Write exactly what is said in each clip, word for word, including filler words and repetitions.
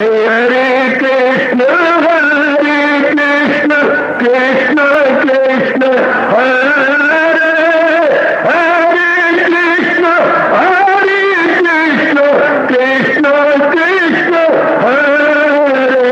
हरे कृष्ण हरे कृष्ण कृष्ण कृष्ण हरे हरे कृष्ण हरे कृष्ण कृष्ण कृष्ण हरे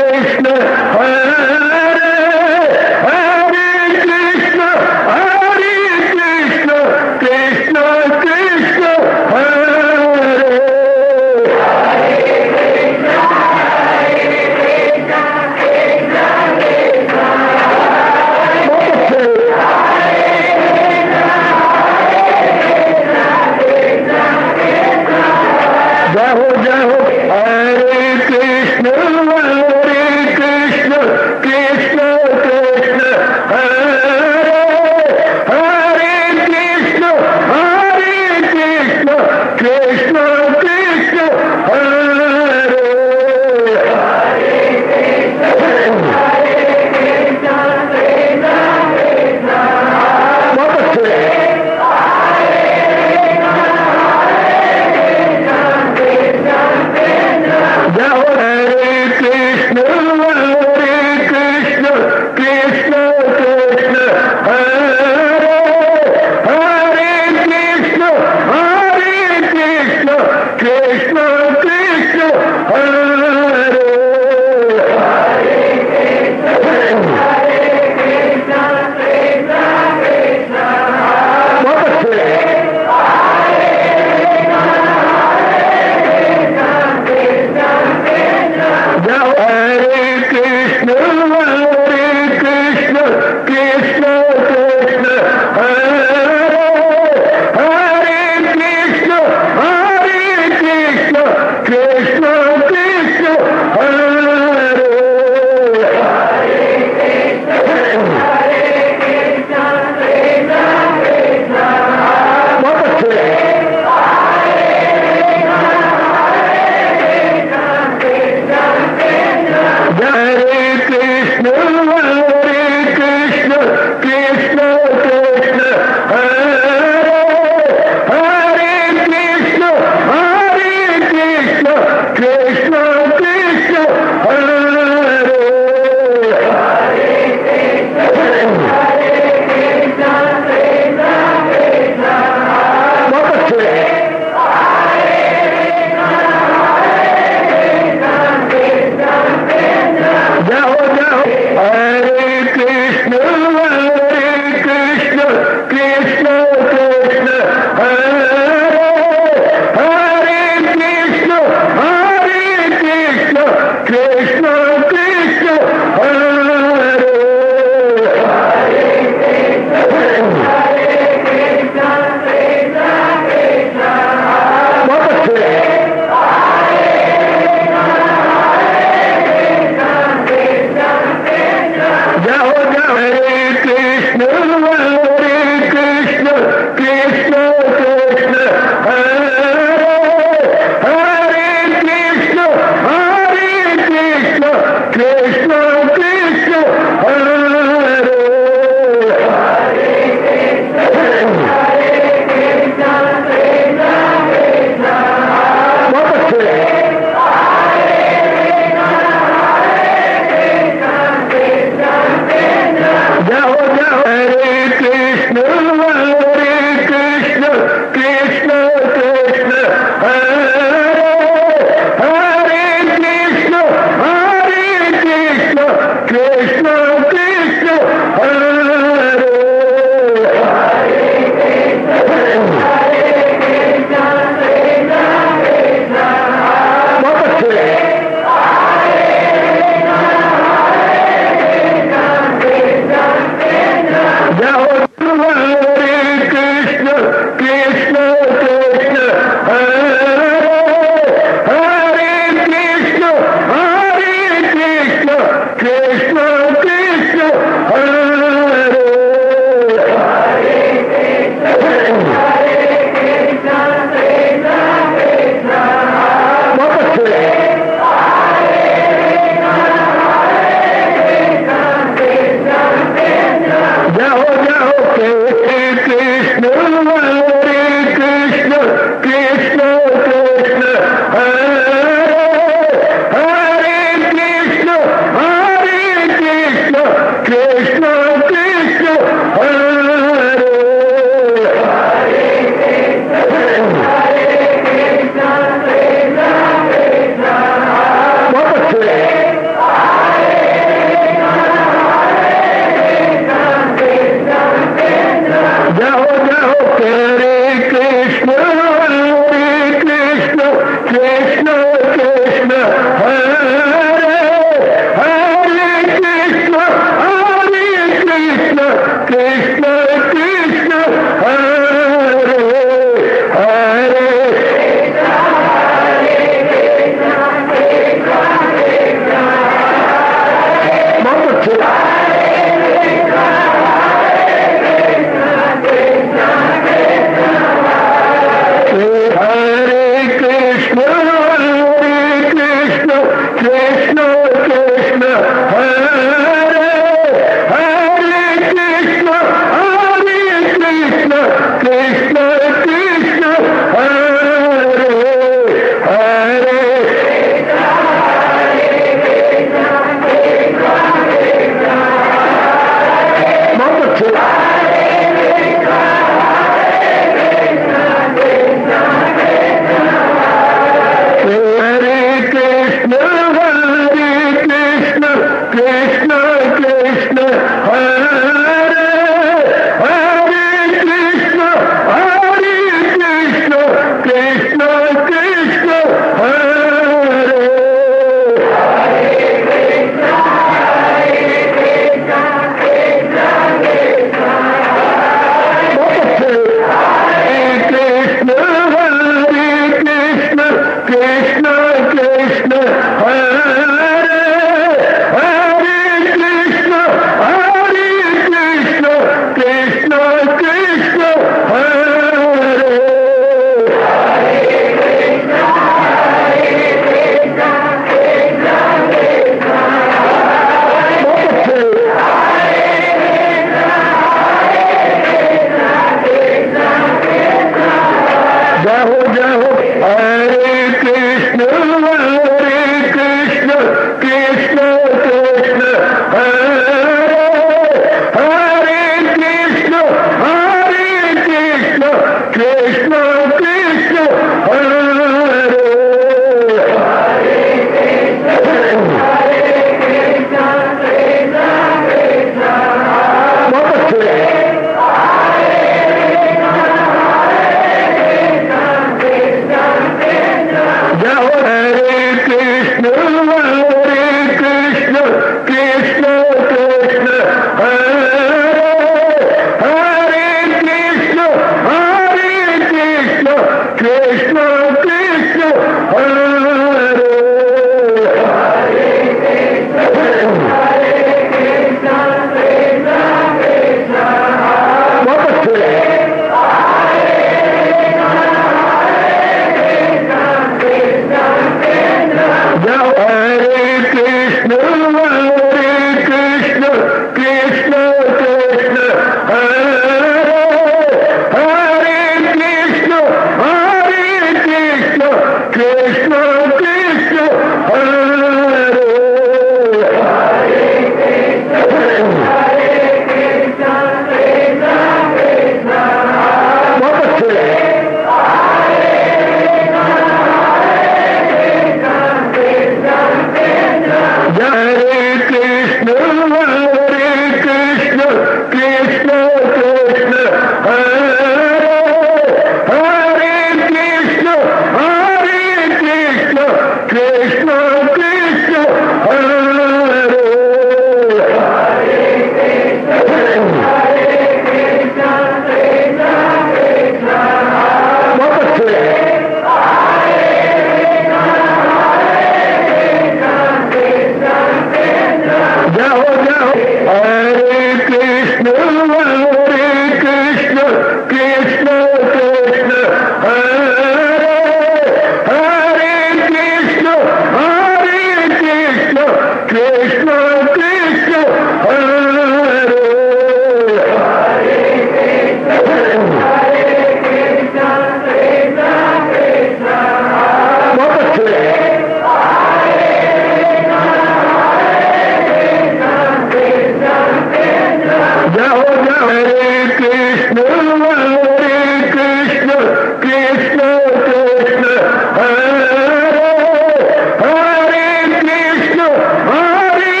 Hare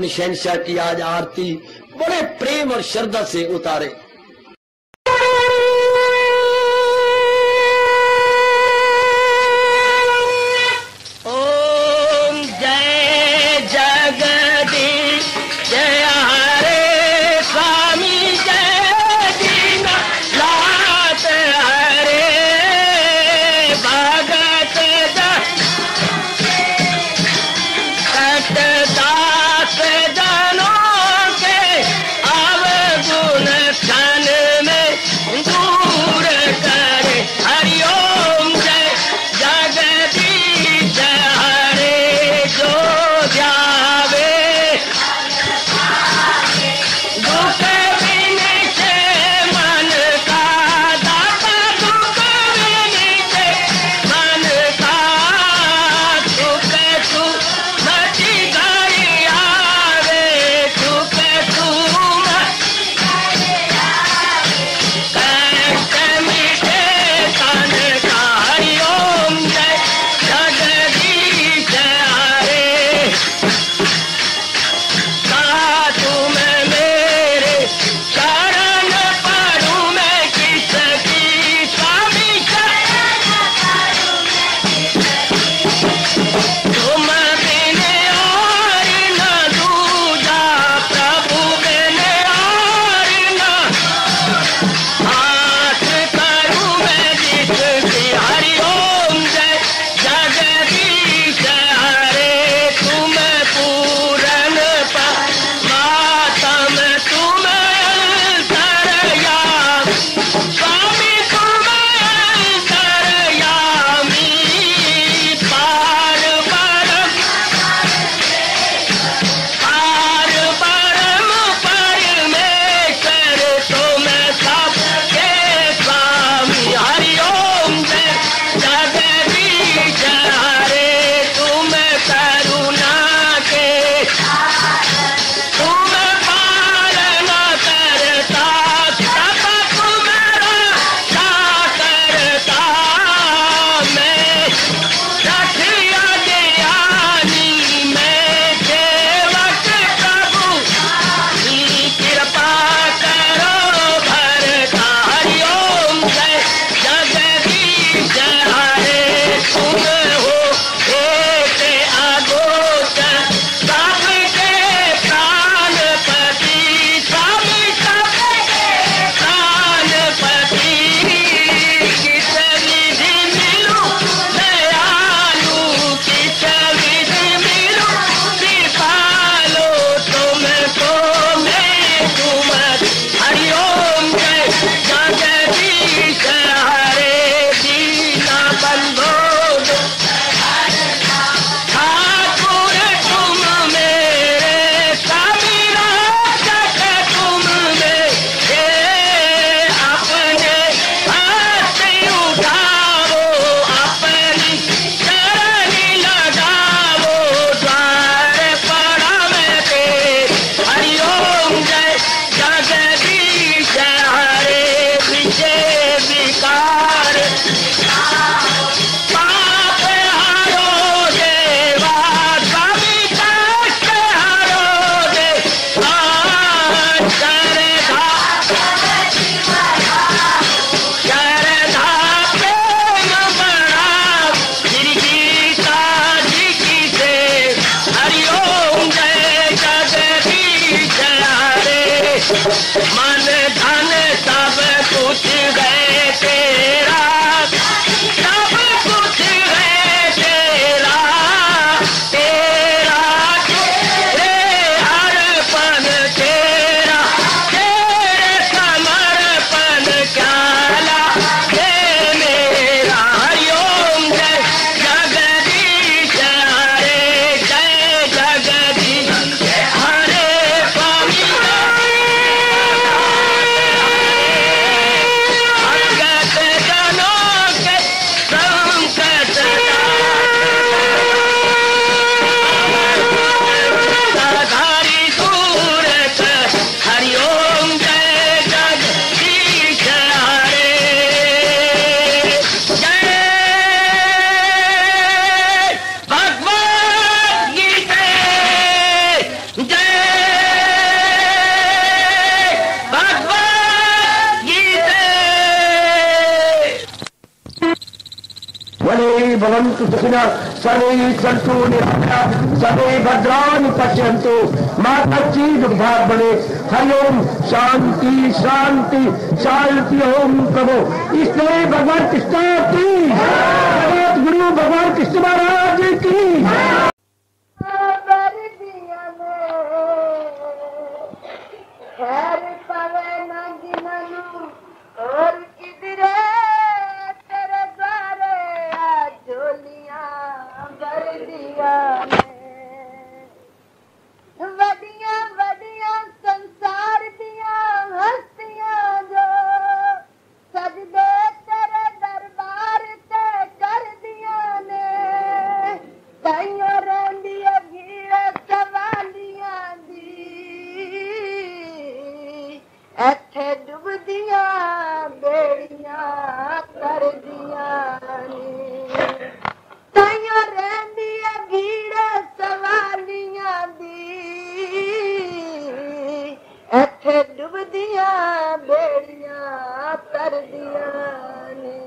शहंशाह की आज आरती बड़े प्रेम और श्रद्धा से उतारे। ओम जय जगदीश जय हरे स्वामी जय दीना लात हरे भगत दास जनों के अवगुण भवन्तु सुखिनः सर्वे सन्तु निरामयाः सर्वे भद्राणि पश्यन्तु मा कश्चित् दुःखात् भवेत्। हरि ओम शांति शांति शांति। ओम प्रभु इसलिए भगवान कृष्ण की जगत गुरु भगवान कृष्ण महाराज की। खैर पवे न गिननु और किधरे तेरे द्वारे आज झोलियां भर दिया वडिया वडिया संसार दिया हस्तियां जो सजदे तेरे दरबार ते कर दिया ने ताइयों रहंदी भीड़ सवालियां दी इत्थे डुबदियां बेड़ियां कर दिया ने ताइयों रहंदी भीड़ सवालियां दी इत्थे डुबदियां बेड़ियां कर दिया ने।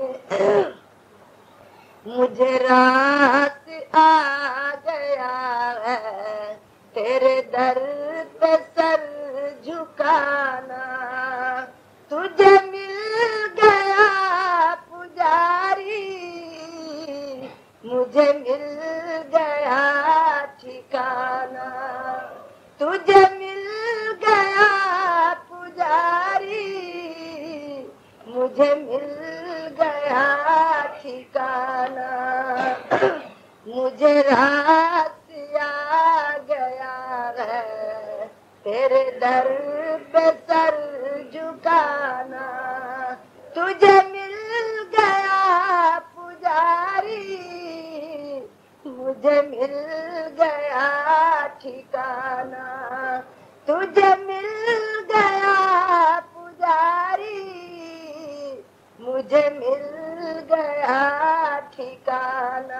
मुझे रात आ गया है तेरे दर पे सर झुकाना तुझे मिल गया पुजारी मुझे मिल गया ठिकाना तुझे मिल गया पुजारी मुझे मिल गया ठिकाना मुझे रात आ गया है तेरे दर पे सर झुकाना तुझे मिल गया पुजारी मुझे मिल गया ठिकाना तुझे मिल गया पुजारी मुझे मिल गया ठिकाना।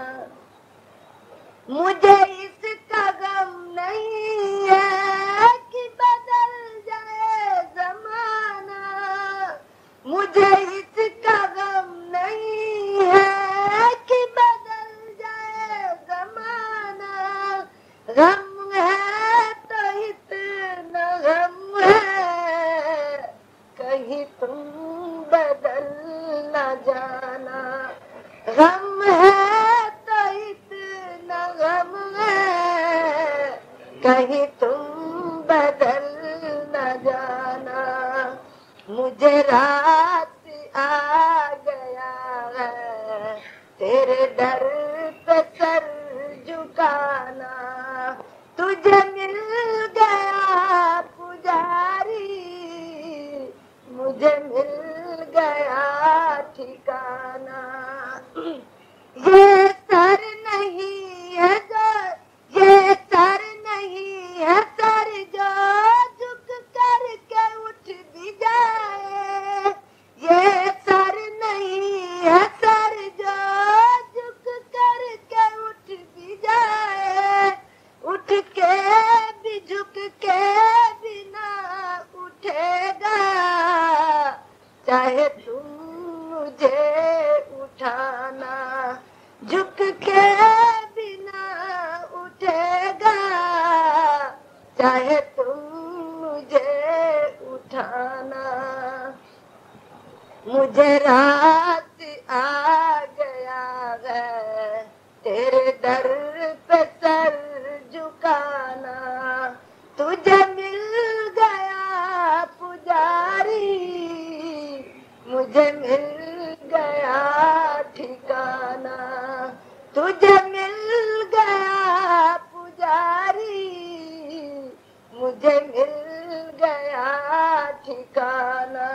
मुझे इसका गम नहीं है कि बदल जाए जमाना मुझे इसका गम नहीं है कि बदल जाए जमाना गम है तो इतना गम है कहीं तुम बदल न जाना गम है तो इतना गम है कहीं तुम बदल न जाना मुझे रात आ गया है तेरे डर पे सर झुकाना तुझे मिल गया पुजारी मुझे मिल गया ठिकाना। ये सर नहीं है जो ये सर नहीं है सर जो झुक कर के उठ भी जाए ये सर नहीं है सर जो झुक कर के उठ भी जाए उठ के भी झुक के भी ना उठेगा चाहे तुम मुझे उठाना झुक के बिना उठेगा चाहे तुम मुझे उठाना मुझे रात आ गया है तेरे दर पे सर झुकाना तुझे मिल गया पुजारी मुझे मिल गया ठिकाना तुझे मिल गया पुजारी मुझे मिल गया ठिकाना।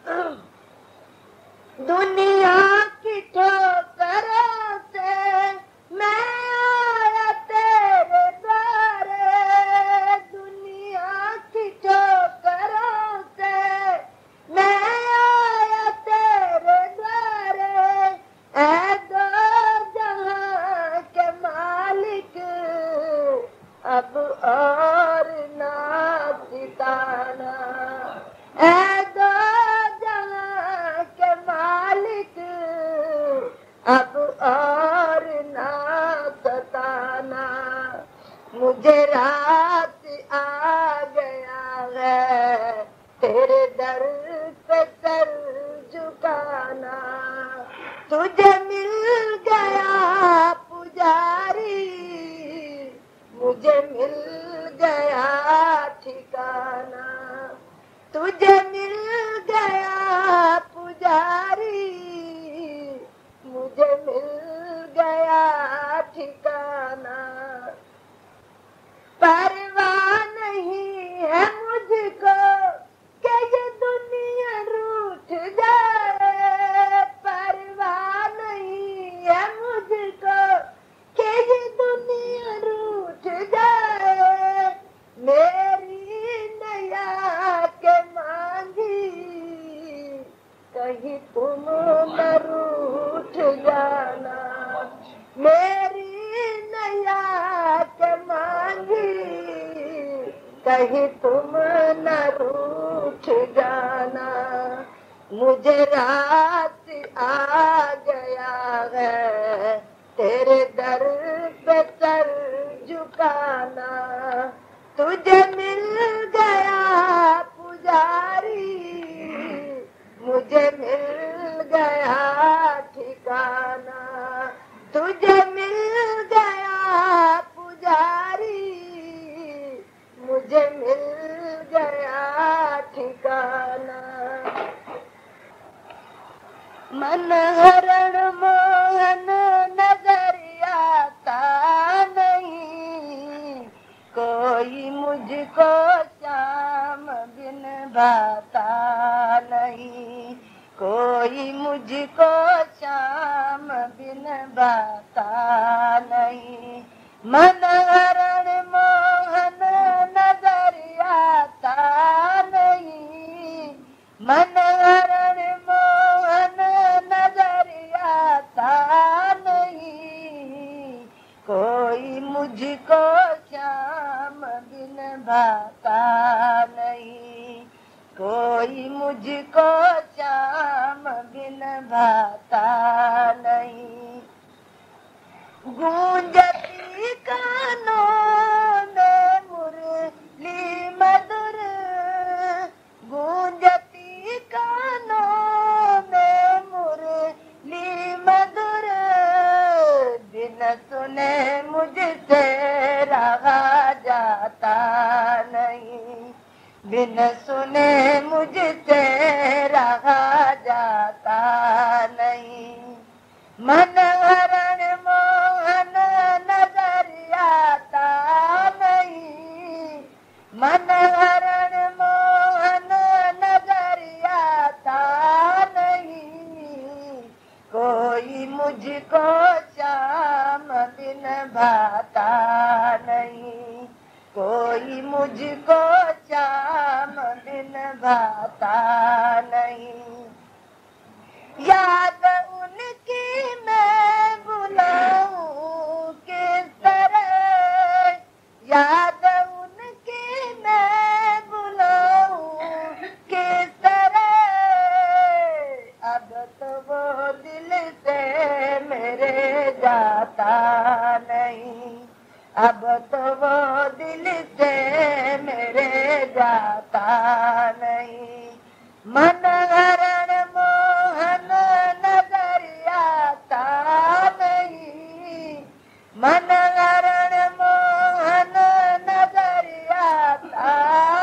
दुनिया की ठोकरों से मैं आया तेरे द्वारे दुनिया की ठोकरों से मैं आया तेरे द्वारे ऐ दो जहां के मालिक अब और ना सिताना ऐ दो जहां के मालिक कहीं तुम न रूठ जाना। मुझे रात आ गया है तेरे दर पे सर झुकाना। तुझे मिल गया पुजारी, मुझे मिल गया ठिकाना। तुझे मिल गया पुजारी, मुझे मिल गया ठिकाना। मनहरण मोहन नजर आता नहीं, कोई मुझको श्याम बिन भाता नहीं। कोई मुझको श्याम बिन भाता नहीं। मनहरण मोहन नजर आता नहीं, मनहरण मोहन नजर आता नहीं। कोई मुझको श्याम बिन भाता नहीं। कोई मुझको श्याम बिन भाता नहीं। गूंजती कानों में मुरली मधुर, गूंजती कानों में मुरली मधुर। बिन सुने मुझसे रहा जाता नहीं, बिन सुने मुझसे रहा जाता नहीं। मनहरण मोहन नजर आता नहीं, मनहरण मोहन नजर आता नहीं। कोई मुझको श्याम बिन भाता नहीं। कोई मुझको श्याम बिन भाता नहीं। याद उनकी मैं बुलाऊं किस तरह, याद उनकी मैं बुलाऊं किस तरह। अब तो वो दिल से मेरे जाता नहीं, अब तो वो दिल से मेरे जाता नहीं। मनहरण मोहन नजर आता नहीं, मनहरण मोहन नजर आता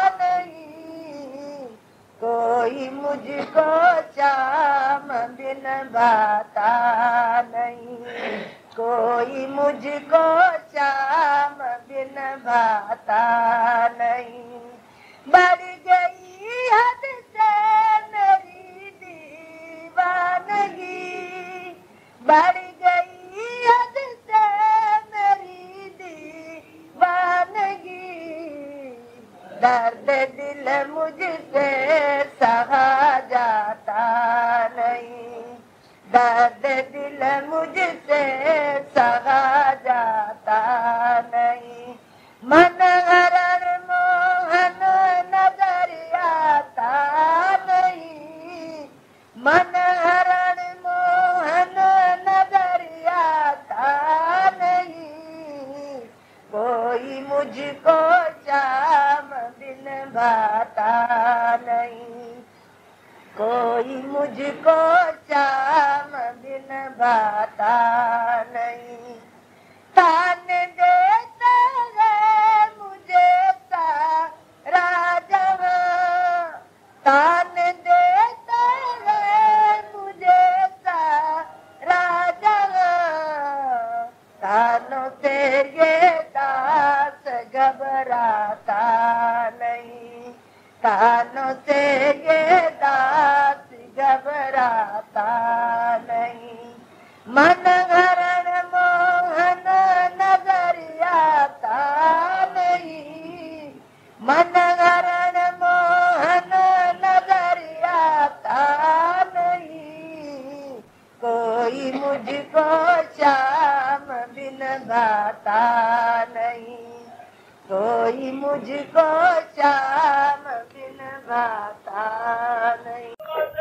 नहीं। कोई मुझको श्याम बिन भाता नहीं। कोई मुझको श्याम बिन भाता नहीं। बढ़ गई हद से मेरी दीवानगी, बढ़ गई हद से मेरी दीवानगी। दर्द दिल मुझसे सहा जाता नहीं, दर्द दिल मुझसे सहा जाता नहीं। मनहरण मोहन नजर आता नहीं, मनहरण मोहन नजर आता नहीं। कोई मुझको श्याम बिन भाता नहीं, कोई मुझको श्याम बिन भाता नहीं। तान देता है मुझे सारा जहां, तान देता है मुझे सारा जहां। तानों से ये दास घबराता नहीं, तानों से ये दास घबराता नहीं। मनहरण मोहन नजर आता नहीं, मनहरण मोहन नजर आता नहीं। कोई मुझको श्याम बिन भाता नहीं, कोई मुझ मुझको श्याम बिन भाता नहीं।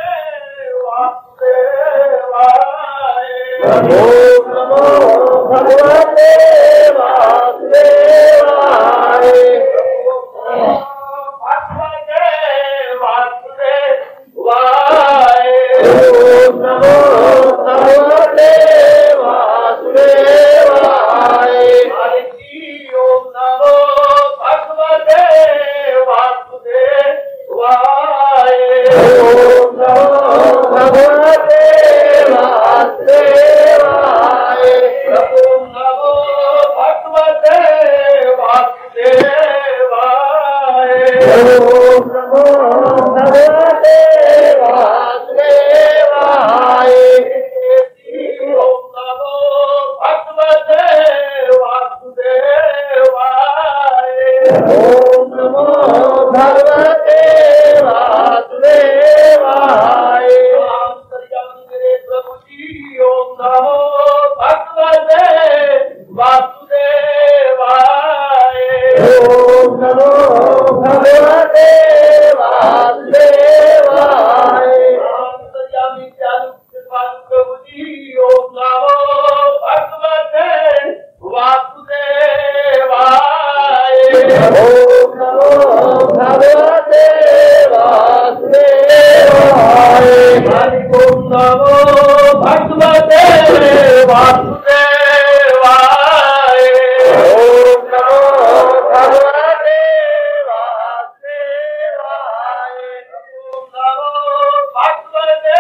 नमो नमो भगवते वासुदेवाय। ओम नमो भगवते वासुदेवाय। ओम नमो भगवते वासुदेवाय। ओम नमो भगवते वासुदेवाय। ओम नमो भगवते वासुदेवाय। ओम नमो भगवते वासुदेवाय। ओम नमो भगवते वासुदेवाय। ओम नमो भगवते वासुदेवाय। अंतर्यामी प्रभु जी ओम नमो भगवते वासुदेवाय। ओम नमो भगवते वासुदेवाय। अंतर्यामी चालु प्रभु जी ओम नमो भगवते वासुदेवाय। ओम नमो भगवते वासुदेवाय। ओम नमो भगवते वासुदेवाय। ओम नमो भगवते वासुदेवाय। ओम नमो भगवते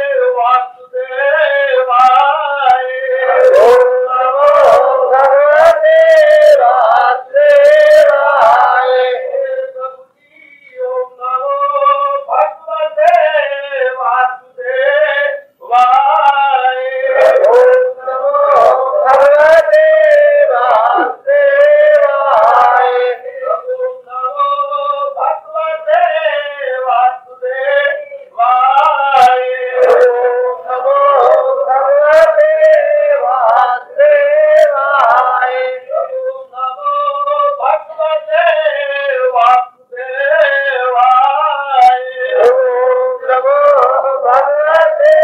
वासुदेवाय। ओम नमो भगवते वासुदेवाय। ओम नमो भगवते वासुदेवाय। ओम नमो भगवते वासुदेवाय। ओम नमो भगवते वासुदेवाय। ओम नमो भगवते वासुदेवाय। ओम नमो भगवते वासुदेवाय। ओम नमो भगवते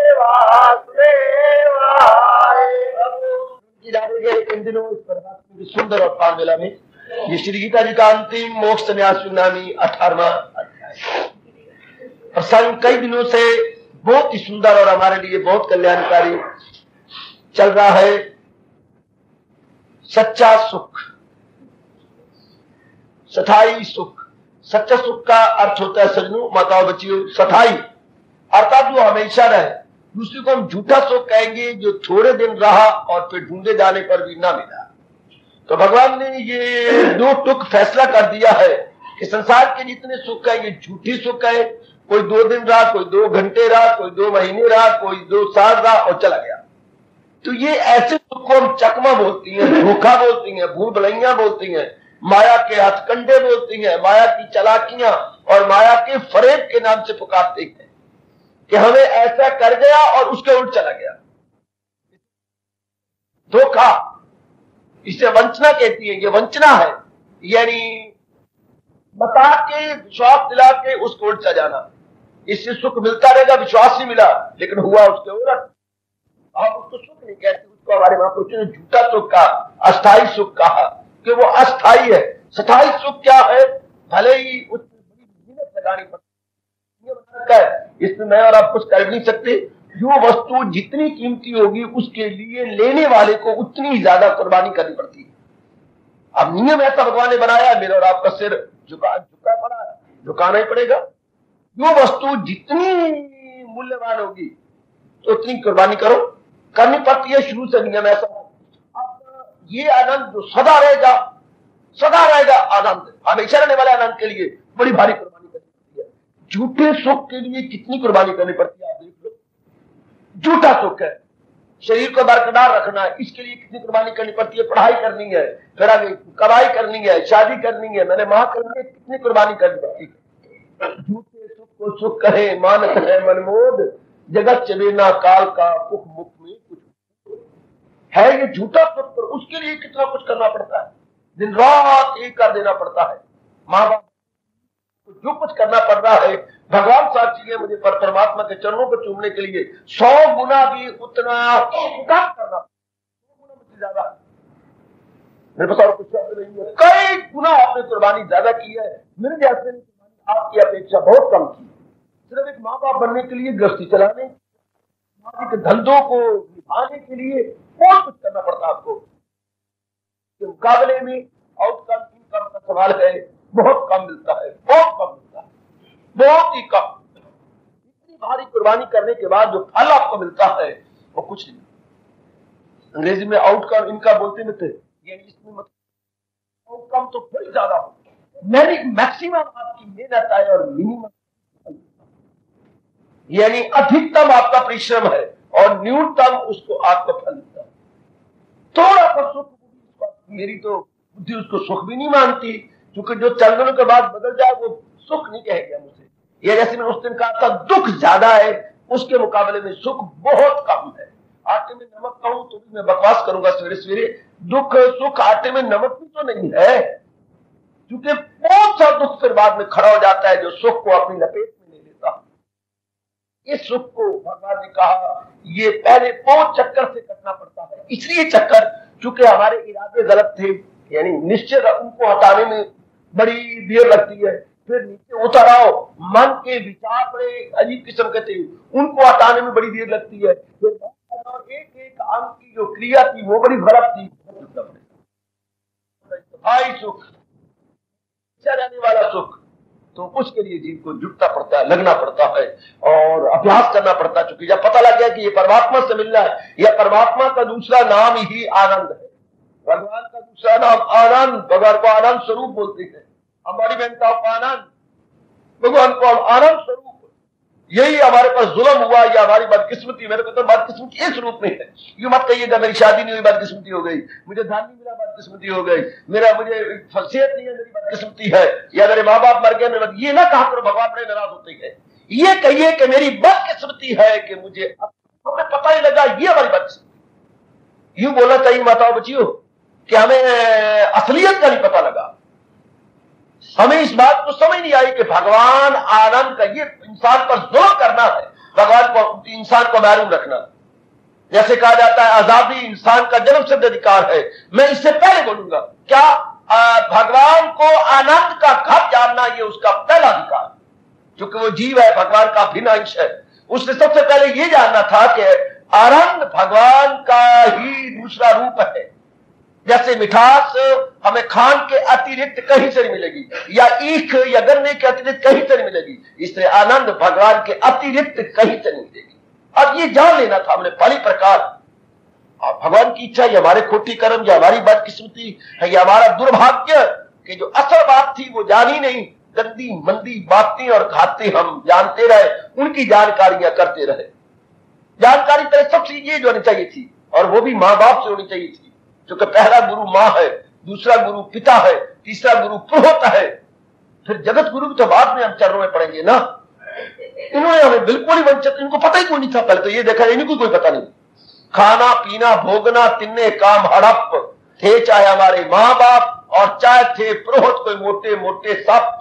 वासुदेवाय। इन दिनों इस परमात्मा की सुंदर और पार मेला में ये श्री गीता जी का अंतिम मोक्ष संन्यास चूड़ामी अठारहवां अध्याय प्रसंग कई दिनों से बहुत ही सुंदर और हमारे लिए बहुत कल्याणकारी चल रहा है। सच्चा सुख, सथाई सुख। सच्चा सुख का अर्थ होता है सजनों, माताओं, बच्चियों, सथाई अर्थात जो हमेशा रहे। दूसरे को हम झूठा सुख कहेंगे जो थोड़े दिन रहा और फिर ढूंढे जाने पर भी ना मिला। तो भगवान ने ये दो टुक फैसला कर दिया है कि संसार के जितने सुख है ये झूठी सुख है। कोई दो दिन रहा, कोई दो घंटे रहा, कोई दो महीने रहा, कोई दो साल रहा और चला गया। तो ये ऐसे सुख को हम चकमा बोलती हैं, धोखा बोलती हैं, भूल भुलैया बोलती हैं, माया के हथकंडे बोलती हैं, माया की चालाकियां और माया के फरेब के नाम से पुकारते हैं कि हमें ऐसा कर गया और उसके उल्ट चला गया। धोखा, इसे वंचना कहती है। ये वंचना है, यानी बता के विश्वास दिला के उसको उल्ट चला जाना। इससे सुख मिलता रहेगा, विश्वास ही मिला लेकिन हुआ उसके उलट। आप उसको सुख नहीं कहते, उसको हमारे महापुरुषों ने झूठा सुख कहा, अस्थाई सुख कहा कि वो अस्थाई है। स्थाई सुख क्या है? भले ही उसमें बड़ी मेहनत लगानी पड़ती है, इसमें मैं और आप कुछ कर नहीं सकते। जो वस्तु जितनी कीमती होगी उसके लिए लेने वाले को उतनी ही ज्यादा कुर्बानी करनी पड़ती है। अब नियम ऐसा भगवान ने बनाया, मेरा और आपका सिर झुका झुका पड़ा है, झुकाना ही पड़ेगा। जो वस्तु जितनी मूल्यवान होगी तो उतनी कुर्बानी करो, करनी पड़ती है। शुरू से नियम ऐसा। अब ये आनंद जो सदा रहेगा, सदा रहेगा आनंद, हमेशा रहने वाले आनंद के लिए बड़ी भारी कुर्बानी करनी पड़ती है। झूठे सुख के लिए कितनी कुर्बानी करनी पड़ती है आप देख लो। झूठा सुख है, शरीर को बरकरार रखना है, इसके लिए कितनी कुर्बानी करनी पड़ती है। पढ़ाई करनी है, फिर आगे कमाई करनी है, शादी करनी है, मैंने मां करनी है, कितनी कुर्बानी करनी पड़ती है। झूठे सुख को सुख कहे मानत है मनमोद, जगत चलेना काल का मुख मुख में कुछ है। ये झूठा सुख, उसके लिए कितना कुछ करना पड़ता है। दिन रात एक कर देना पड़ता है। माँ बाप तो जो कुछ करना पड़ रहा है, भगवान साक्षी है मुझे, पर परमात्मा के चरणों को चूमने के लिए सौ गुना भी उतना कम करना, सौ गुना मुझसे ज्यादा मेरे पास और कुछ शब्द नहीं है। कई गुना आपने कुर्बानी ज्यादा की है, मेरे जैसे ने कुर्बानी आपकी अपेक्षा बहुत कम की। सिर्फ एक माँ बाप बनने के लिए, गृहस्थी चलाने, सामाजिक धंधों को निभाने के लिए बहुत कुछ करना पड़ता है आपको। के मुकाबले में आउटकम इनकम का सवाल है, बहुत कम मिलता है, बहुत कम मिलता है, बहुत ही कम। इतनी भारी कुर्बानी करने के बाद जो फल आपको मिलता है वो कुछ नहीं। अंग्रेजी में आउटकम इनका बोलते में थे, इसमें मतलब आउटकम तो बड़ी ज्यादा हो, मैक्सिमम आपकी मेहनत है और मिनिमम यानी अधिकतम आपका परिश्रम है और न्यूनतम उसको आपको फल मिलता है। थोड़ा सा सुख, मेरी तो बुद्धि उसको सुख भी नहीं मानती, क्योंकि जो चंदनों के बाद बदल जाए वो सुख नहीं कहेगा मुझे। ये जैसे मैंने उस दिन कहा था, दुख ज्यादा है उसके मुकाबले में सुख बहुत कम है। आटे में नमक कहूं तो भी मैं बकवास करूंगा सवेरे सवेरे, दुख सुख आटे में नमक भी तो नहीं है, क्योंकि बहुत सा दुख फिर बाद में खड़ा हो जाता है जो सुख को अपनी लपेट में ले लेता। इस सुख को भगवान ने कहा ये पहले बहुत चक्कर से कटना पड़ता है, इसलिए चक्कर क्योंकि हमारे इरादे गलत थे, यानी निश्चय उनको हटाने में बड़ी देर लगती है, फिर नीचे उतर आओ, मन के विचार बड़े अजीब किस्म के थे, उनको हटाने में बड़ी देर लगती है, फिर एक एक अंग की जो क्रिया थी वो बड़ी गलत थी। भाई सुख, रहने वाला सुख, तो उसके लिए जीव को जुटना पड़ता है, लगना पड़ता है और अभ्यास करना पड़ता है। क्योंकि जब पता लग गया कि ये परमात्मा से मिलना है, यह परमात्मा का दूसरा नाम ही आनंद है, भगवान का दूसरा नाम आनंद, भगवान को आनंद स्वरूप बोलते हैं, एम्बॉडीमेंट ऑफ आनंद, भगवान को हम आनंद स्वरूप, यही हमारे पास जुल्म हुआ या हमारी बदकिस्मती, मेरे को तो बदकिस्मती इस रूप में है। यूं मत कहिएगा मेरी शादी नहीं हुई बदकिस्मती हो गई, मुझे धन नहीं मिला बदकिस्मती हो गई, मेरा मुझे सेहत नहीं है मेरी बदकिस्मती है, या मेरे माँ बाप मर गए मेरे, ये ना कहा करो, भगवान बड़े नाराज होते हैं। ये कहिए कि मेरी बदकिस्मती है कि मुझे हमें पता ही लगा ये हमारी बदकिस्मती। यूं बोलना चाहिए माताओं बच्चियों कि हमें असलियत का नहीं पता लगा, हमें इस बात को समझ नहीं आई कि भगवान आनंद का ये इंसान पर जुल्म करना है, भगवान को इंसान को मालूम रखना। जैसे कहा जाता है आजादी इंसान का जन्म सिद्ध अधिकार है, मैं इससे पहले बोलूंगा क्या आ, भगवान को आनंद का घर जानना ये उसका पहला अधिकार, क्योंकि वो जीव है, भगवान का भिन्न अंश है। उसने सबसे पहले ये जानना था कि आनंद भगवान का ही दूसरा रूप है। जैसे मिठास हमें खान के अतिरिक्त कहीं से नहीं मिलेगी, या ईख या गन्ने के अतिरिक्त कहीं से नहीं मिलेगी, इसलिए आनंद भगवान के अतिरिक्त कहीं से नहीं मिलेगी। अब ये जान लेना था हमने पहली प्रकार, भगवान की इच्छा, ये हमारे खोटी कर्म या हमारी बदकिस्मती है या हमारा दुर्भाग्य कि जो असल बात थी वो जानी नहीं, गंदी मंदी बातें और घाते हम जानते रहे, उनकी जानकारियां करते रहे। जानकारी पहले सबसे ये जो होनी चाहिए थी, और वो भी माँ बाप से होनी चाहिए थी, क्योंकि पहला गुरु माँ है, दूसरा गुरु पिता है, तीसरा गुरु पुरोहित है, फिर जगत गुरु भी तो बाद में हम चरणों में पढ़ेंगे ना। इन्होंने हमें बिल्कुल ही वंचित, इनको पता ही कोई नहीं था पहले तो, ये देखा इनको कोई पता नहीं। खाना पीना भोगना तिन्ने काम हड़प थे, चाहे हमारे माँ बाप और चाहे थे पुरोहित कोई मोटे मोटे सप,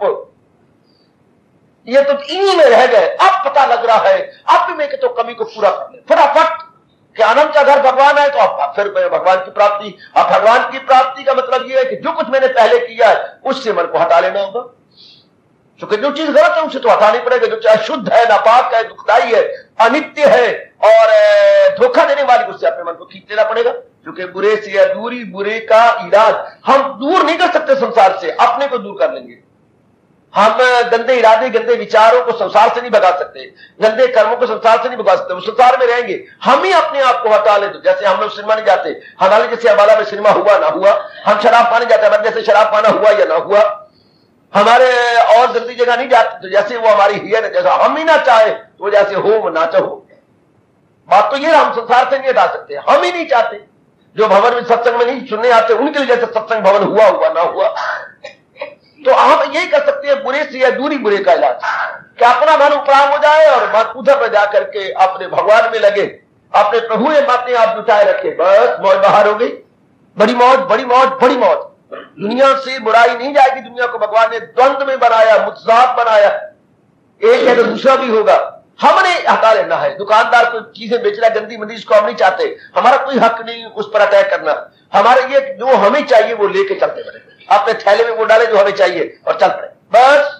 ये तो इन्हीं में रह गए। अब पता लग रहा है अब में तो कमी को पूरा कर ले फटाफट कि आनंद का घर भगवान है, तो अब फिर भगवान की प्राप्ति। अब भगवान की प्राप्ति का मतलब यह है कि जो कुछ मैंने पहले किया है उससे मन को हटा लेना होगा, क्योंकि जो चीज गलत है उसे तो हटानी पड़ेगा, जो चाहे शुद्ध है, नापाक है, दुखदाई है, अनित्य है और धोखा देने वाली, उससे अपने मन को खींच लेना पड़ेगा। क्योंकि बुरे से दूरी, बुरे का इलाज, हम दूर नहीं कर सकते संसार से, अपने को दूर कर लेंगे। हम गंदे इरादे गंदे विचारों को संसार से नहीं भगा सकते, गंदे कर्मों को संसार से नहीं भगा सकते, वो संसार में रहेंगे, हम ही अपने आप को हटा ले। तो जैसे हम लोग सिनेमा नहीं जाते, हमारे जैसे हमारा में सिनेमा हुआ ना हुआ, हम शराब पाने जाते हमारे जैसे शराब पाना हुआ या ना हुआ, हमारे और गंदी जगह नहीं जाते तो जैसे वो हमारी ही है, जैसा हम ही ना चाहे तो जैसे हो ना चाहो। बात तो ये हम संसार से नहीं हटा सकते, हम ही नहीं चाहते। जो भवन में सत्संग में नहीं सुनने आते उनके लिए जैसे सत्संग भवन हुआ हुआ ना हुआ, तो हम यही कर सकते हैं बुरे से या दूरी बुरे का इलाज, कि अपना मन उपराम हो जाए और मन उधर में जाकर के अपने भगवान में लगे, अपने प्रभु में अपने आप जुटाए रखे, बस मौज बाहर हो गई, बड़ी मौज बड़ी मौज बड़ी मौज। दुनिया से बुराई नहीं जाएगी। दुनिया को भगवान ने द्वंद्व में बनाया, मुतजाद बनाया, एक है तो दूसरा भी होगा। हमने हटा लेना है। दुकानदार को चीजें बेच रहा है गंदी मंदी, इसको हम नहीं चाहते, हमारा कोई हक नहीं उस पर अटैक करना। हमारे ये जो हमें चाहिए वो लेके चलते बने, अपने थैले में वो डाले जो हमें चाहिए और चल पड़े बस।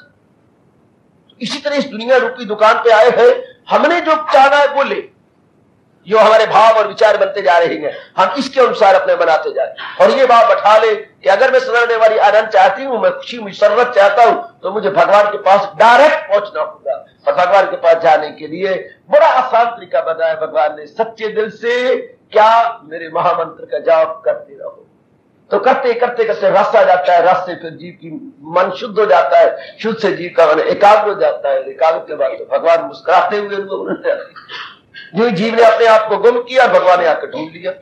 इसी तरह इस दुनिया रूपी दुकान पे आए हैं, हमने जो चाहना है वो ले, जो हमारे भाव और विचार बनते जा रहे हैं हम इसके अनुसार अपने बनाते जाए। और ये बात बैठा ले कि अगर मैं सदरने वाली आनंद चाहती हूं, मैं खुशी मुसर्रत चाहता हूं, तो मुझे भगवान के पास डायरेक्ट पहुंचना होगा। और भगवान के पास जाने के लिए बड़ा आसान तरीका बताया भगवान ने, सच्चे दिल से क्या मेरे महामंत्र का जाप करते रहो। तो करते करते करते रस आ जाता है, रस से फिर जीव की मन शुद्ध हो जाता है, शुद्ध से जीव का मन एकाग्र हो जाता है। एकाग्र के बाद तो भगवान मुस्कुराते हुए उनको जो जीव ने अपने आप को गुम किया, भगवान ने आकर ढूंढ लिया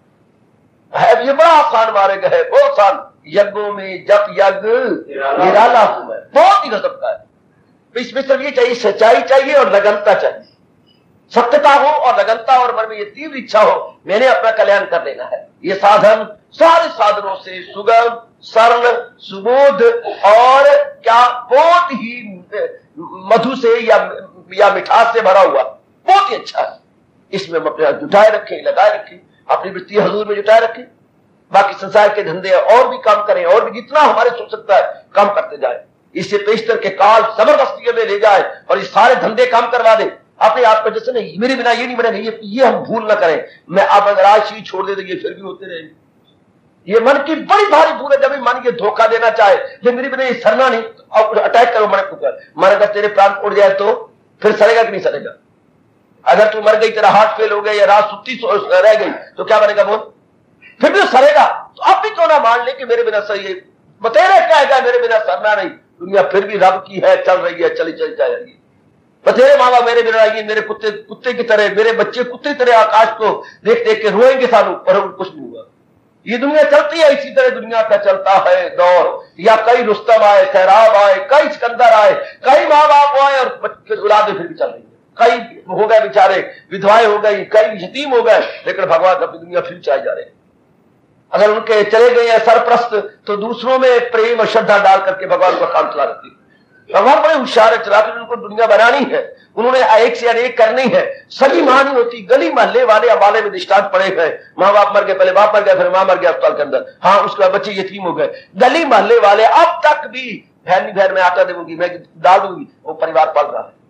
है। ये बड़ा आसान मार्ग है, बहुत आसान। यज्ञों में जप यज्ञ निराला हुआ है, बहुत ही गजब का है। तो इसमें सब ये चाहिए, सच्चाई चाहिए और लगनता चाहिए, सत्यता हो और लगनता, और मन में ये तीव्र इच्छा हो मैंने अपना कल्याण कर लेना है। ये साधन सारे साधनों से सुगम, सरल, सुबोध और क्या बहुत ही मधु से या, या मिठास से भरा हुआ, बहुत ही अच्छा है। इसमें हम अपने हाथ जुटाए रखें, लगाए रखें, अपनी वृत्ति हजूर में जुटाए रखें। बाकी संसार के धंधे और भी काम करें, और भी जितना हमारे सोच सकता है काम करते जाए। इससे पेशतर के काल जबरदस्ती में ले जाए और ये सारे धंधे काम करवा दे अपने आप को। जैसे नहीं मेरे बिना ये नहीं बनेगा, ये ये हम भूल ना करें। मैं आप अगर आज चीज छोड़ दे देंगे फिर भी होते रहेंगे। ये मन की बड़ी भारी भूल है जब मन ये धोखा देना चाहे, ये मेरे बिना ये सरना नहीं, और अटैक करो मन के ऊपर। मन अगर तेरे प्राण उड़ जाए तो फिर सरेगा कि नहीं सरेगा? अगर तू मर गई, तेरा हार्ट फेल हो गया या रात सुत्ती रह गई तो क्या बनेगा बोल? फिर भी तो सरेगा। तो अब भी क्यों ना मान ले कि मेरे बिना सही है, बतेरे कहेगा मेरे बिना सरना नहीं। दुनिया फिर भी रब की है, चल रही है, चली चली जाएगी। बतेरे माँ बाप मेरे बिना आएगी, मेरे कुत्ते कुत्ते की तरह, मेरे बच्चे कुत्ते की तरह आकाश को देख देख के रोएंगे सालों, पर कुछ नहीं हुआ। ये दुनिया चलती है, इसी तरह दुनिया का चलता है दौर। या कई रुस्तम आए, सैराब आए, कई सिकंदर आए, कई माँ बाप आए और औलादें फिर भी चल रही है। कई हो गए बेचारे, विधवाएं हो गई, कई यतीम हो गए, लेकिन भगवान अपनी दुनिया फिर चाहे जा रहे हैं। अगर उनके चले गए हैं सरप्रस्त, तो दूसरों में प्रेम और श्रद्धा डाल करके भगवान का काम चला रही है। भगवान बड़े होशियार चला कर उनको दुनिया बनानी है, उन्होंने एक से अनेक करनी है। सभी मां नहीं होती, गली मोहल्ले वाले अम्बाले में दृष्टांत पड़े गए। माँ बाप मर गए, पहले बाप मर गया, फिर मां मर गया अस्पताल के अंदर, हाँ उसके बाद बच्चे यतीम हो गए। गली मोहल्ले वाले अब तक भी बहन बहन में आटा दूंगी, मैं डाल दूंगी, वो परिवार पल रहा है।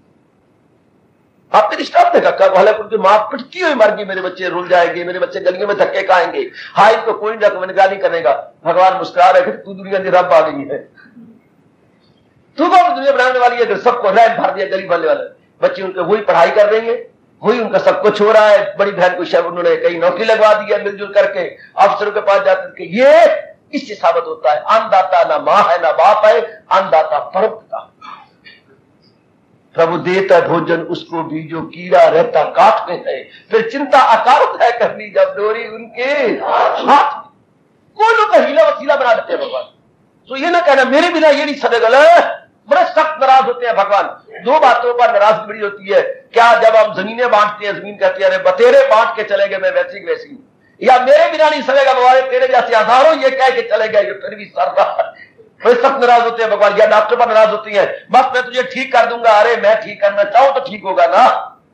आपने दृष्टांत देखा, हालांकि उनकी मां पिटती हुई मर गई, मेरे बच्चे रुल जाएंगे, मेरे बच्चे गलियों में धक्के खाएंगे, हाँ इनको कोई निगरानी करेगा। भगवान मुस्कुरा रहे, तू दुनिया की रब आ गई है, तू कौन दुनिया बनाने वाली है? सबको रैन भर दिया गली भरने वाले बच्चे, उनके वही पढ़ाई कर रही है, वही उनका सब कुछ हो रहा है। बड़ी बहन को शायद उन्होंने कहीं नौकरी लगवा दी है, मिलजुल करके अफसरों के पास जाकर के। ये इससे साबित होता है अन्नदाता ना मां है ना बाप है, अन्नदाता परमपिता। प्रभु देता भोजन उसको भी जो कीड़ा रहता काट में है, फिर चिंता अकारत है करनी जब डोरी उनके हाथ में। कोई लोग हीला वसीला बना देते हैं भगवान। तो ये ना कहना मेरे बिना ये नहीं सदेगा, बड़े सख्त नाराज होते हैं भगवान। दो बातों पर नाराजगी बड़ी होती है। क्या जब हम जमीनें बांटते हैं, जमीन कहती है अरे बतेरे बांट के चले गए, मैं वैसी की वैसी हूं, या मेरे बिना नहीं सलेगा भगवान, तेरे जैसे हजारों ये कह के चले गए, फिर भी सर रहा। बड़े सख्त नाराज होते हैं भगवान। या डॉक्टर पर नाराज होती है, बस मैं तुझे ठीक कर दूंगा, अरे मैं ठीक करना चाहूं तो ठीक होगा ना।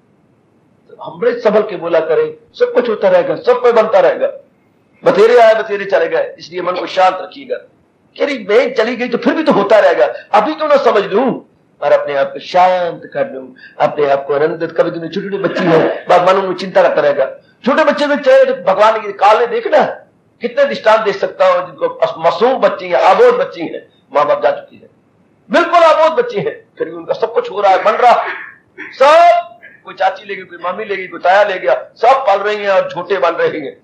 तो हम बड़े संभल के बोला करें, सब कुछ होता रहेगा, सब कुछ बनता रहेगा। बतेरे आए बतेरे चले गए, इसलिए मन को शांत रखिएगा। यदि मैं चली गई तो फिर भी तो होता रहेगा, अभी तो ना समझ लूं और अपने आप को शांत कर लूं, अपने आप को आनंदित। कभी तुम्हें छोटी छोटी बच्ची है, मन में चिंता करता रहेगा। छोटे बच्चे में चाहे तो भगवान की काल ने देखना कितने दृष्टांत देख सकता हूं, जिनको मासूम बच्ची है, आबोध बच्ची है, माँ बाप जा चुकी है, बिल्कुल आबोध बच्ची है, फिर भी उनका सब कुछ हो रहा है, बन रहा है। सब कोई चाची लेगी, कोई मम्मी लेगी, कोई ताया ले गया, सब पल रही है और झूठे बन रही है।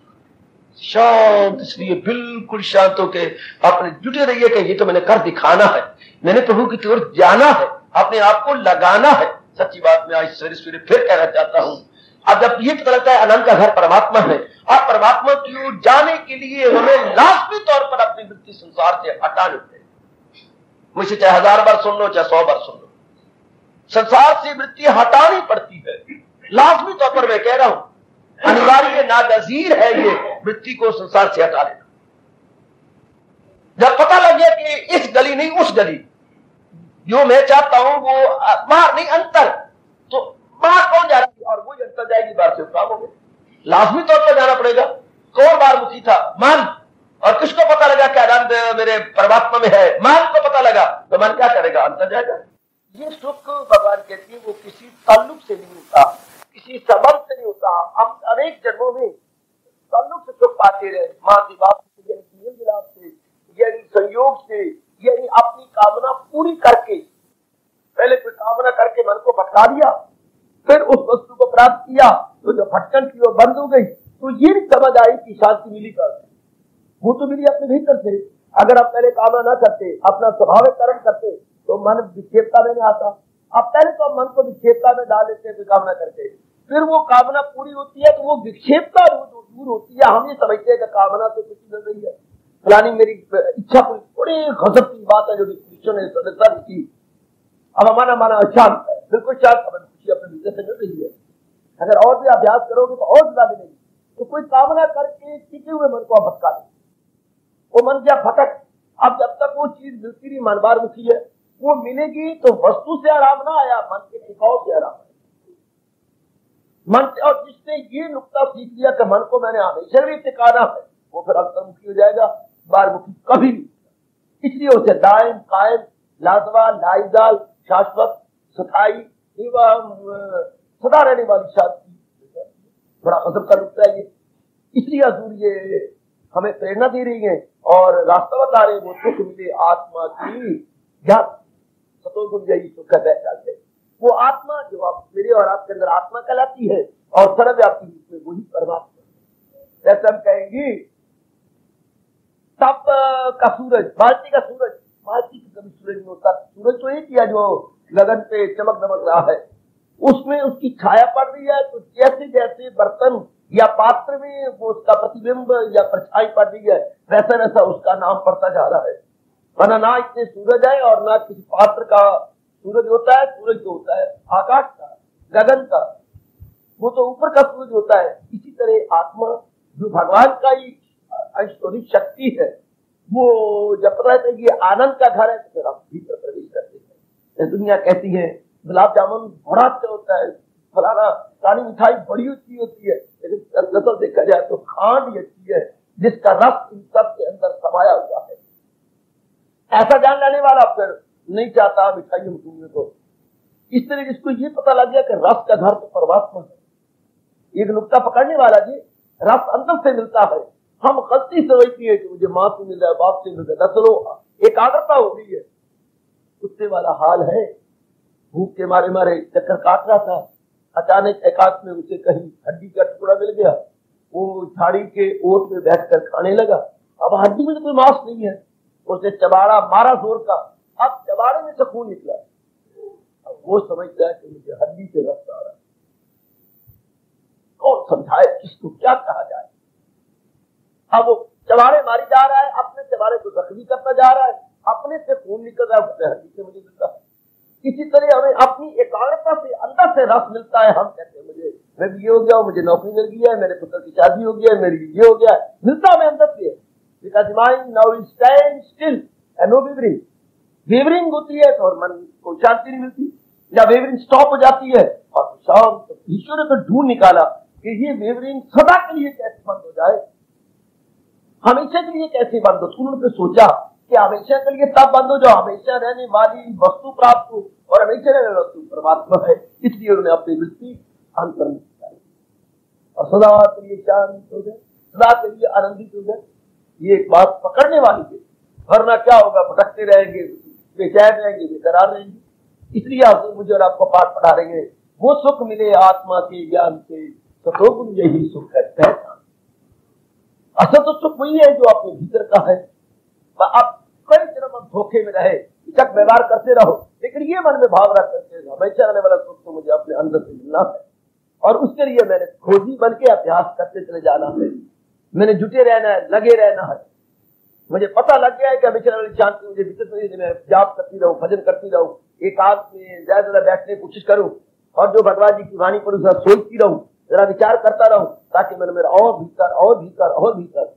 शांत, इसलिए बिल्कुल शांत होके अपने जुटे रहिए कि ये तो मैंने कर दिखाना है, मैंने प्रभु की ओर जाना है, अपने आप को लगाना है। सच्ची बात मैं आज सवेरे सवेरे फिर कहना चाहता हूं, अब जब ये पता लगता है अनंत का घर परमात्मा है, और परमात्मा की ओर जाने के लिए हमें लाजमी तौर पर अपनी वृत्ति संसार से हटानी पड़ेगी। मुझसे चाहे हजार बार सुन लो, चाहे सौ बार सुन लो, संसार से वृत्ति हटानी पड़ती है। लाजमी तौर पर मैं कह रहा हूं, अनिवार्य नागजीर है ये वृत्ति को संसार से हटा लेना। जब पता लग गया कि इस गली नहीं उस गली, जो मैं चाहता हूं वो बाहर नहीं अंतर, तो बाहर कौन जा रहा है और वही अंतर जाएगी, बाहर से काम हो गया। लाजमी तौर पर जाना पड़ेगा। कौन बाहर मुखी था? मन। और किसको पता लगा कि आनंद मेरे परमात्मा में है? मन को पता लगा, तो मन क्या करेगा? अंतर जाएगा। ये सुख भगवान कहती है वो किसी ताल्लुक से नहीं होता, किसी सबब से नहीं होता। हम अनेक जन्मों में ताल्लुक से सुख पाते रहे, माँ की बात से, यानी मेल मिलाप से, यानी संयोग से, यानी अपनी कामना पूरी करके, पहले कोई कामना करके मन को भटका दिया, फिर उस वस्तु को प्राप्त किया तो जो भटकन थी वो बंद हो गई, तो ये नहीं समझ आई कि शांति मिली कर, वो तो मिली अपने भीतर से। अगर आप पहले कामना ना करते, अपना स्वाभाविक कर्म करते, तो मन विक्षेपता में नहीं आता। अब पहले तो मन को विक्षेपता में डाल लेते हैं कामना करके, फिर वो कामना पूरी होती है तो वो विक्षेपता दूर होती है। हम ये समझते हैं कि कामना तो कुछ मिल रही है, फलानी मेरी इच्छा पूरी। बड़ी गजब की बात है जो कृष्ण ने सर्व की। अब हमारा माना शांत है, बिल्कुल शांत, हमें खुशी अपने भीतर से मिल रही है। अगर और भी अभ्यास करोगे तो और ज्यादा मिलेगी। तो कोई कामना करके टिके हुए मन को भटका दे, वो मन क्या भटक। अब जब तक वो चीज मिलती रही, मन बार मुखी है, वो मिलेगी तो वस्तु से आराम ना आया, मन के टिकाव से आराम आया मन से। और जिसने ये नुक्ता सीख लिया कि मन को मैंने हमेशा भी टिकाना है, वो फिर अंतर्मुखी हो जाएगा, बारमुखी कभी नहीं। इसलिए उसे दायम कायम लाजवा लाइजाल शाश्वत सथाई एवं सदा रहने वाली शांति, बड़ा गजब का नुक्ता है ये। इसलिए हजूर ये हमें प्रेरणा दे रही है और रास्ता बता रहे, वो सुख मिले आत्मा की ज्ञान सतोगुण यही सुख है पहचानते। वो आत्मा जो आप मेरे और आपके अंदर आत्मा कहलाती है और सर्वव्यापी रूप में वही परमात्मा। जैसे हम कहेंगे तप का सूरज, मालती का सूरज, मालती का कभी सूरज नहीं होता। सूरज तो एक ही है जो गगन पे चमक दमक रहा है, उसमें उसकी छाया पड़ रही है, तो जैसे जैसे बर्तन या पात्र में वो उसका प्रतिबिंब या परछाई पड़ रही है, वैसा वैसा उसका नाम पड़ता जा रहा है। वरना ना इतने सूरज है और ना किसी पात्र का सूरज होता है। सूरज जो होता है आकाश का, गगन का, वो तो ऊपर का सूरज होता है। इसी तरह आत्मा जो भगवान का ही ऐश्वर्य शक्ति है, वो जब पता है कि आनंद का घर है तो फिर आप भीतर प्रवेश करते हैं। दुनिया कहती है गुलाब जामुन बड़ा अच्छा होता है, फलाना काली मिठाई बड़ी अच्छी होती है, लेकिन दरअसल देखा जाए तो खांड ही अच्छी है जिसका रस इन सब के अंदर समाया हुआ है। ऐसा जान लेने वाला फिर नहीं चाहता मिठाइयों में को। इस तरह जिसको ये पता लग गया कि रस का घर तो परमात्मा है, एक नुक्ता पकड़ने वाला जी, रस अंदर से मिलता है। हम गलती समझती है कि मुझे माँ से मिल रहा है, बाप से मिल रहा है, दसरों एकाग्रता हो गई है। कुत्ते वाला हाल है, भूख के मारे मारे चक्कर काट रहा था, अचानक एकांत में उसे कहीं हड्डी का टुकड़ा मिल गया, वो झाड़ी के ओट में बैठकर खाने लगा। अब हड्डी में तो कोई मांस नहीं है, उसे चबाड़ा मारा जोर का, अब चबाड़े में से खून निकला। अब वो समझता है कि मुझे हड्डी से रस आ रहा है। कौन समझाए किसको क्या कहा जाए। अब वो चबाड़े मारी जा रहा है, अपने चबाड़े को जख्मी करता जा रहा है, अपने से खून निकल रहा है, हड्डी से मुझे मिलता है। इसी तरह हमें अपनी एकाग्रता से अंदर से रस मिलता है। हम कहते हैं मुझे मैं भी ये हो गया, मुझे नौकरी मिल गई है, मेरे पुत्र की शादी हो गई है, मेरी ये हो गया, मिलता हमें अंदर से। Because mind now is stand still and no wavering. Wavering होती है तो और मन को शांति नहीं मिलती, या वेवरिंग स्टॉप हो जाती है और शाम तो ईश्वर ने तो ढूंढ निकाला कि ये वेवरिंग सदा के लिए कैसे बंद हो जाए, हमेशा के लिए कैसे बंद हो। उन्होंने सोचा कि हमेशा के लिए तब बंद हो जो हमेशा रहने वाली वस्तु प्राप्त हो, और हमेशा रहने वाली वस्तु परमात्मा है। इसलिए उन्होंने अपनी वृत्ति अंतर्मुख की और सदा के लिए शांत हो गए, सदा के लिए आनंदित हो गए। ये एक बात पकड़ने वाली है, वरना क्या होगा, भटकते रहेंगे, बेचैन रहेंगे, बेकरार रहेंगे। इसलिए आप मुझे और आपको पाठ पढ़ा रहे हैं, वो सुख मिले आत्मा के ज्ञान से, सतोगुण यही सुख है पहचान। असल तो सुख वही है जो अपने भीतर का है। आप कई जन्म धोखे में रहे, इकट्ठ व्यवहार करते रहो, लेकिन ये मन में भाव रख करके हमेशा आने वाला सुख तो मुझे अपने अंदर से मिलना है, और उसके लिए मैंने खोजी बन के अभ्यास करते चले जाना है। मैंने जुटे रहना है, लगे रहना है। मुझे पता लग गया है कि हमेशा वाली शांति मुझे भीतर से, मैं जाप करती रहूं, भजन करती रहूं, एकांत में ज्यादा ज्यादा बैठने की कोशिश करूं, और जो भगवान जी की वाणी पर सोचती रहूं, जरा विचार करता रहूं, ताकि मैंने मेरा और भीतर और भीतर और भीतर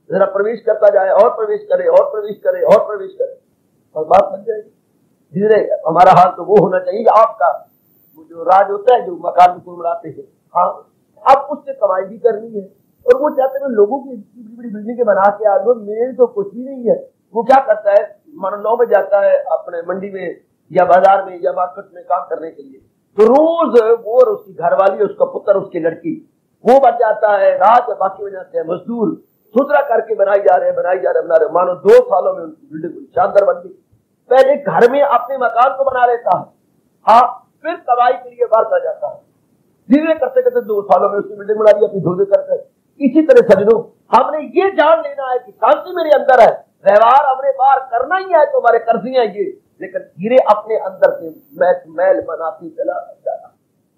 जरा प्रवेश करता जाए और प्रवेश करे और प्रवेश करे और प्रवेश करे और बात बन जाएगी। धीरे हमारा हाल तो वो होना चाहिए आपका जो राज होता है, जो मकान को बनाते हैं, हाँ अब उससे कमाई भी करनी है और वो चाहते हैं लोगों की बड़ी बड़ी बिल्डिंगें बना के आ दो, मेरे तो कुछ भी नहीं है। वो क्या करता है, मानो नौ बजे जाता है अपने मंडी में या बाजार में या मार्केट में काम करने के लिए, तो रोज वो और उसकी घरवाली, उसका पुत्र, उसकी लड़की, वो बन जाता है रात या बाकी बन जाते हैं मजदूर, सुथरा करके बनाई जा रहे हैं बनाई जा रहे हैं बना रहे। मानो दो सालों में उनकी बिल्डिंग शानदार बन गई। पहले घर में अपने मकान को बना लेता है, हाँ फिर कमाई के लिए बाहर आ जाता है। धीरे करते करते दो सालों में उसकी बिल्डिंग बना दी अपनी धोधे करते। इसी तरह समझो, हमने ये जान लेना है कि शांति मेरे अंदर है, व्यवहार हमने बाहर करना ही है तो हमारे कर्जियां ये, लेकिन धीरे अपने अंदर से मैल मैल बनाती चला जाना,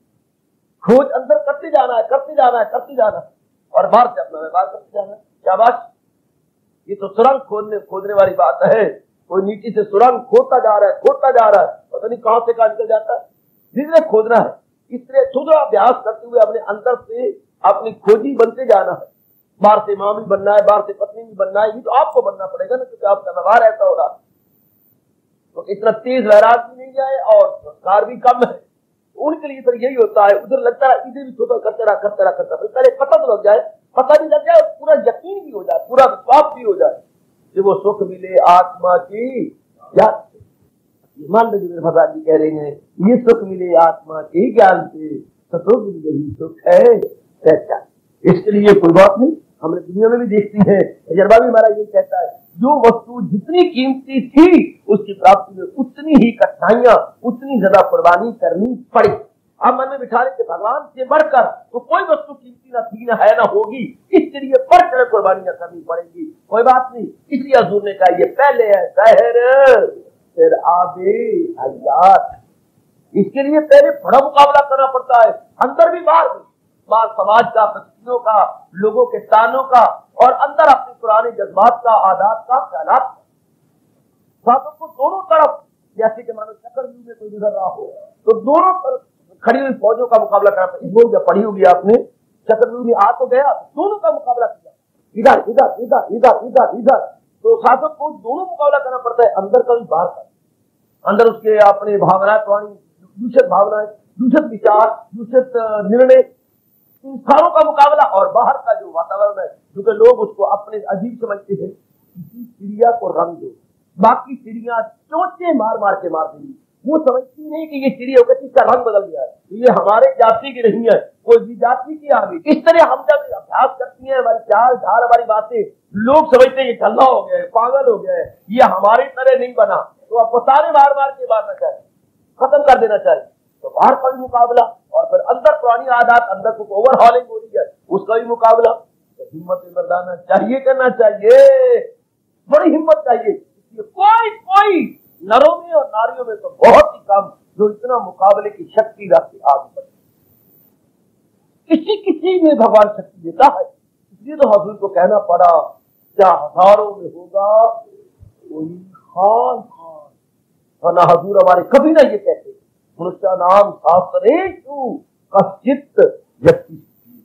खोज अंदर करते जाना है करते जाना है करते जाना है और बाहर से अपना व्यवहार करते जाना है। शाबाश, ये तो सुरंग खोदने खोदने वाली बात है। कोई नीचे से सुरंग खोदता जा रहा है खोदता जा रहा है, पता नहीं कहां से कहां निकल जाता है। धीरे खोदना है, इसलिए सुधरा अभ्यास करते हुए अपने अंदर से अपनी खोजी बनते जाना है। बाहर से माँ भी बनना है, बाहर से पत्नी भी बनना है, ये तो आपको बनना पड़ेगा ना, क्योंकि आपका व्यवहार ऐसा हो रहा। तो इतना तेज वैराग भी नहीं जाए और संस्कार भी कम है, उनके लिए फिर यही होता है, उधर लगता है इधर भी छोटा करते रहा करते रहा करता रहा, पहले पता तो लग जाए, पता भी लग जाए, पूरा यकीन भी हो जाए, पूरा विश्वास भी हो जाए कि वो सुख मिले आत्मा की याद से। मान लीजिए मेरे भगवान जी कह रहे हैं ये सुख मिले आत्मा के ज्ञान से, सतो यही सुख है सच्चा। इसके लिए कोई बात नहीं, हमने दुनिया में भी देखती है, तजर्बा भी हमारा ये कहता है, जो वस्तु जितनी कीमती थी उसकी प्राप्ति में उतनी ही कठिनाइयां, उतनी ज्यादा कुर्बानी करनी पड़ी। अब मन में बिठा लेते भगवान से बढ़कर तो कोई वस्तु कीमती ना थी ना है ना होगी, इसके लिए बढ़ चढ़ कुर्बानियां करनी पड़ेगी। कोई बात नहीं, इसलिए हजूर ने कहा ये पहले है जहर फिर आबे हयात। इसके लिए पहले बड़ा मुकाबला करना पड़ता है, अंदर भी बाहर भी, बाहर समाज का, परिस्थितियों का, लोगों के तानों का, और अंदर अपने पुराने जज्बात का, आदात का, ख्यालात का। को दोनों तरफ, जैसे कि मानो चक्रव्यूह में कोई गुजर रहा हो तो दोनों तरफ खड़ी हुई फौजों का मुकाबला करना पड़ता है। वो जब पढ़ी होगी आपने, चक्रव्यूह में आ तो गया, दोनों का मुकाबला किया, इधर इधर इधर इधर इधर इधर, तो शासक को दोनों मुकाबला करना पड़ता है, अंदर का भी बाहर का। अंदर उसके अपने भावनाएं, पुरानी दूषित भावनाएं, दूषित विचार, दूषित निर्णय, इन सारों का मुकाबला, और बाहर का जो वातावरण है, क्योंकि लोग उसको अपने अजीब समझते हैं। किसी चिड़िया को रंग दो, बाकी चिड़िया चोंचे मार मार के मार देंगी, वो समझती नहीं कि ये चिड़िया का इसका रंग बदल गया है, ये हमारे जाति की नहीं है, कोई भी जाति की आ गई। इस तरह हम जब अभ्यास करती है, हमारी चाल ढाल, हमारी बातें, लोग समझते हैं ये ढल्ला हो गया है, पागल हो गया है, ये हमारी तरह नहीं बना, तो आपको सारे मार मार के मारना चाहिए, खत्म कर देना चाहिए। तो बाहर का भी मुकाबला, और फिर अंदर पुरानी आदत, अंदर को ओवरहॉलिंग हो रही है, उसका भी मुकाबला। तो हिम्मत मर्दाना चाहिए, करना चाहिए, बड़ी हिम्मत चाहिए। इसलिए कोई कोई नरों में और नारियों में तो बहुत ही कम जो इतना मुकाबले की शक्ति रखती आगे बढ़े, किसी किसी में भगवान शक्ति देता है। इसलिए तो हजूर को कहना पड़ा, क्या हजारों में होगा कोई खान खान, वरना हजूर हमारे कभी ना ये कहते मनुष्य नाम शास्त्रेषु कश्चित् व्यक्ति,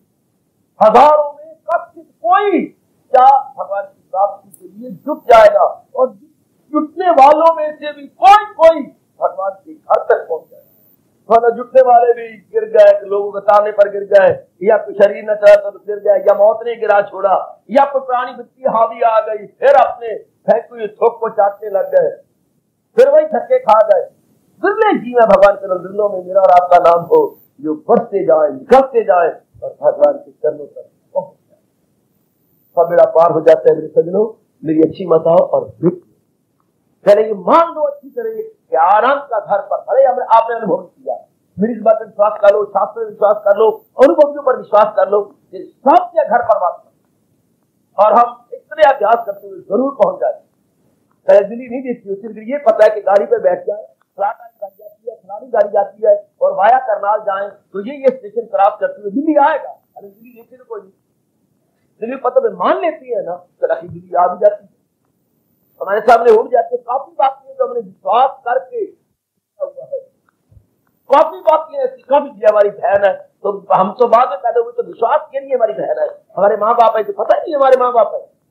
हजारों में कश्चित् कोई क्या भगवान की प्राप्ति के लिए जुट जाएगा, और जुटने वालों में से भी कोई कोई भगवान के घर तक पहुंच जाएगा। वरना जुटने वाले भी गिर गए, लोगों के ताने पर गिर गए, या कोई शरीर न चला तो गिर गया, या मौत ने गिरा छोड़ा, या कोई प्राणी वृत्ति हावी आ गई, फिर अपने फेंक हुए थोक को चाटने लग गए, फिर वही धक्के खा गए। दुर्ले जीवन भगवान के दिलों में मेरा और आपका नाम हो, जो बढ़ते जाए, निकलते जाए और भगवान के चरणों तक पहुंच जाए, सब बेड़ा पार हो जाता है। मेरे सजनों, मेरी अच्छी माताओं और पहले ये मान लो अच्छी तरह कि आराम का घर पर, अरे हमने आपने अनुभव किया, मेरी इस बात पर विश्वास कर लो, शास्त्र में विश्वास कर लो, अनुभवियों पर विश्वास कर लो, सबके घर पर बात कर, और हम इतने अभ्यास करते हुए जरूर पहुंच जाए। पहले दिल्ली नहीं देखती हो, सिर्फ ये पता है कि गाड़ी पर बैठ जाए, फलाना गाड़ी जाती है, फलानी गाड़ी जाती है, और वाया करनाल जाए तो ये ये स्टेशन क्रॉस करते हुए दिल्ली आएगा। अरे दिल्ली देखते तो कोई नहीं, दिल्ली पता तो मान लेती है ना, तो दिल्ली आ भी जाती है, हमारे सामने हो जाती है। काफी बातें जो हमने विश्वास करके हुआ है, काफी बातें ऐसी, कभी भी हमारी बहन है तो हम तो बाद में पैदा हुए तो विश्वास के लिए हमारी बहन है, हमारे माँ बाप है तो पता नहीं हमारे माँ बाप है,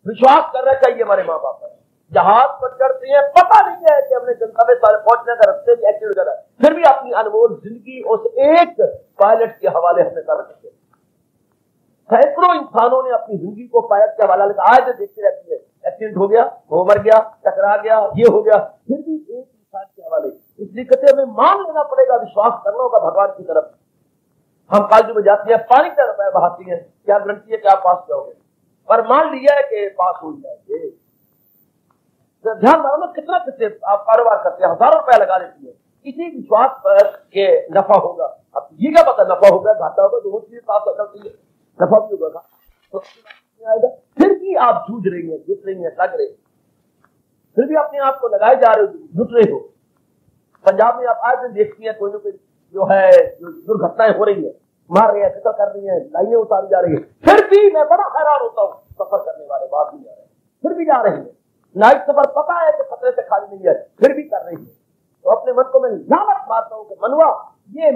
विश्वास कर रहे चाहिए हमारे माँ बाप पर, जहाज पर चढ़ते हैं, पता नहीं है कि हमने गंतव्य सारे पहुंचने का रास्ते भी एक्सीडेंट करा, फिर भी अपनी अनमोल जिंदगी उस एक पायलट के हवाले हमने कर रखी है। सैकड़ों इंसानों ने अपनी जिंदगी को पायलट के हवाले आज तो देखते रहती है, एक्सीडेंट हो गया, वो मर गया, टकरा गया, ये हो गया, फिर भी एक इंसान के हवाले। इसलिए कहते हमें मान लेना पड़ेगा, विश्वास करना होगा भगवान की तरफ। हम कॉलेज में जाते हैं, पानी का रुपया बहाती है, क्या गारंटी है कि आप पास जाओगे, पर मान लिया है कि पास हो जाएंगे। ध्यान मानो ना, कितना कितने आप कारोबार करते हैं, हजारों रुपया लगा देती है इसी विश्वास पर के नफा होगा। अब ये क्या पता नफा होगा घाटा होगा, दोनों चीजें साथ सकती है, नफा भी होगा तो आएगा। फिर भी आप जूझ रही है, जुट रही है, लग रहे, फिर भी अपने आप को लगाए जा रहे हो, जुट रहे हो। पंजाब में आप आज दिन देखती है कोई ना कोई जो है जो दुर्घटनाएं हो रही है, मार रहे हैं, कत्ल कर रही है, लाइनें उतारी जा रही है, फिर भी मैं बड़ा हैरान होता हूँ, सफर करने वाले बात नहीं जा रहे, फिर भी जा रहे हैं। नाइट सफर पता है कि खतरे से खाली नहीं है, फिर भी कर रही है। तो अपने मन को मैं लानत मारता हूँ कि मनुआ ये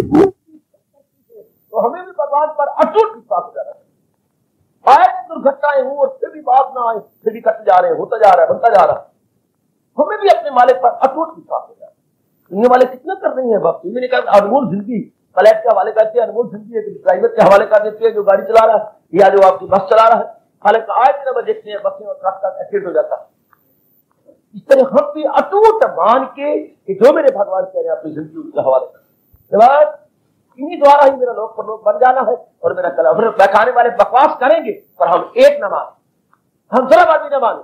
तो हमें भी भगवान पर अटूट विश्वास हो जाना है। आए दुर्घटनाएं हुई और फिर भी बात ना आए, फिर भी कट जा रहे हैं, होता जा रहा है, बनता जा रहा है। हमें भी अपने मालिक पर अटूट विश्वास हो जाए। दुनिया वाले कितना कर रही है बाप, मैंने कहा अनमोल जिंदगी फ्लैट के हवाले करते हैं, अनमोल जिंदगी है प्राइवेट के हवाले कर देती है, जो गाड़ी चला रहा है या जो आपकी बस चला रहा है। हालांकि आज दिन देखते हैं बसें और ट्रक का एक्सीडेंट हो जाता है। इस तरह हम भी अटूट मान के कि जो मेरे भगवान कह रहे हैं अपनी जिंदगी उनके हवाले कर, इन्हीं द्वारा ही मेरा लोक पर लोक बन जाना है और मेरा कला। बहकाने वाले बकवास करेंगे पर हम एक न माने, हम जरा बात भी न माने,